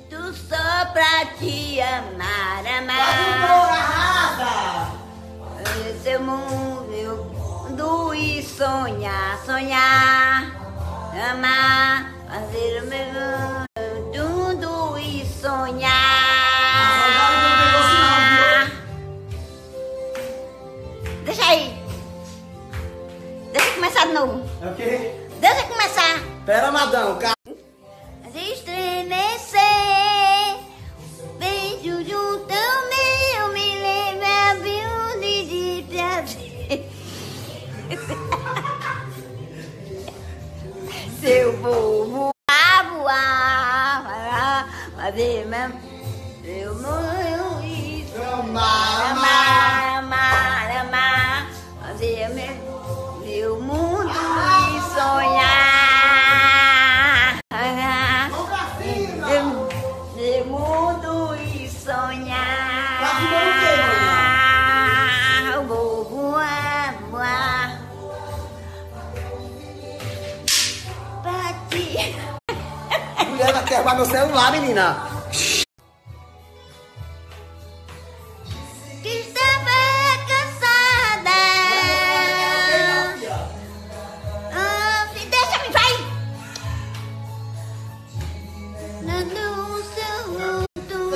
Tu só pra te amar, Esse mundo e sonhar, amar, fazer o meu tudo e sonhar. Deixa aí. Deixa eu começar de novo. É o quê? Deixa eu começar. Pera, Madão, Estremecer, beijo juntão meu, me lembra de prazer. Se eu vou voar, fazer mesmo, eu morro e amar, fazer meu mundo e sonhar. Meu mundo e sonhar. Eu vou voar pra ti. mulher vai quebrar meu celular, menina. Que estava cansada. Deixa-me, vai. No seu mundo.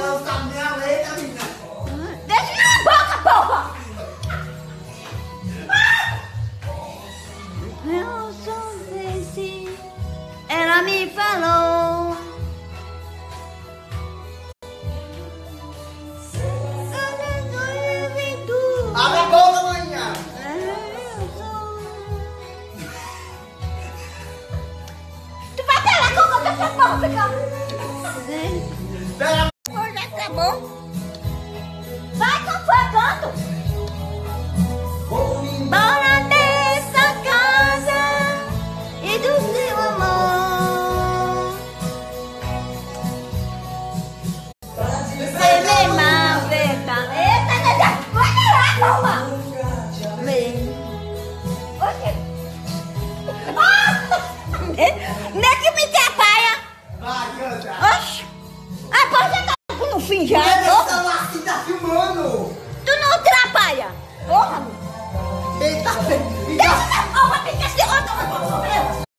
Deixa na boca, porra. Eu sou desse. Ela me falou. Abre a boca, manhã. Tu vai ter lá com essa porra, Pera. Hoje acabou. Vai com canto. Bora dessa casa e do seu amor. Você me malveta. Eita, vai lá, porra. Vem. Oxe. Nem é que me atrapalha. Vai, canta. Oxe. Ah, pode já tá no fim já. Esse celular aqui tá filmando. Tu não atrapalha. Porra. Eita, Deixa essa porra, fica assim,